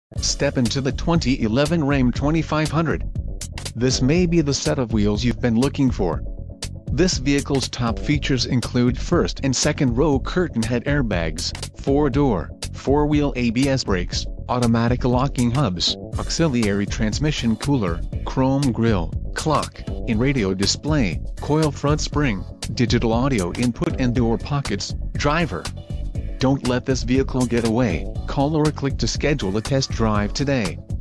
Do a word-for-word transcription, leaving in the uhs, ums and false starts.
Step into the twenty eleven Ram twenty-five hundred. This may be the set of wheels you've been looking for. This vehicle's top features include first and second row curtain head airbags, four-door, four-wheel A B S brakes, automatic locking hubs, auxiliary transmission cooler, chrome grille, clock, in-radio display, coil front spring, digital audio input and door pockets, driver. Don't let this vehicle get away. Call or click to schedule a test drive today.